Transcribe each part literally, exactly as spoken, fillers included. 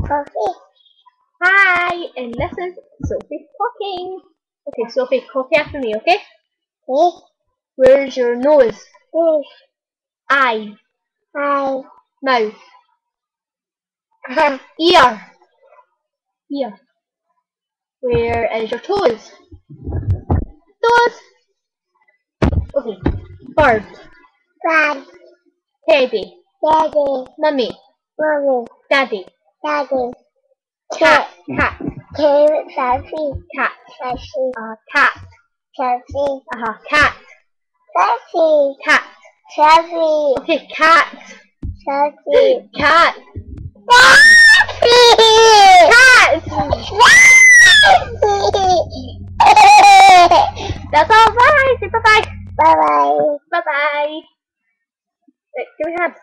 Sophie. Hi, and this is Sophie talking. Okay, Sophie, copy after me, okay? Okay. Where's your nose? Nose. Eye. Eye. Mouth. Ear. Ear. Where is your toes? Toes. Okay. Bird. Bird. Teddy. Daddy. Mummy. Mommy. Daddy. Daddy. Cat. Cat. Cat. Sophie. Cat. Sophie. Uh, cat. Sophie. Uh-huh. Cat. Sophie. Cat. Sophie. Okay, cat. Sophie. Cat. Sophie. Cat. That's all. Bye. Say bye-bye. Bye-bye. Bye-bye. Wait, give me a hand.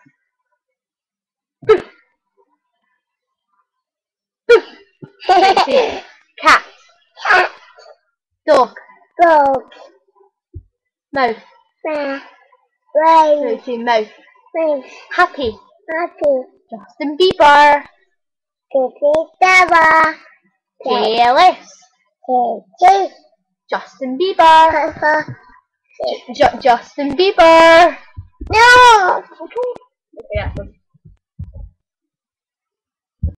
Wait, see. Cat. Cat. Dog. Dog. Mouth. Mouth. Wait, Rain. see. Mouth. Rain. Happy. Happy. Justin Bieber. Cookie Dava. Jealous. Cookie. Justin Bieber. Papa. J Justin Bieber. No. Okay. Okay, that's one.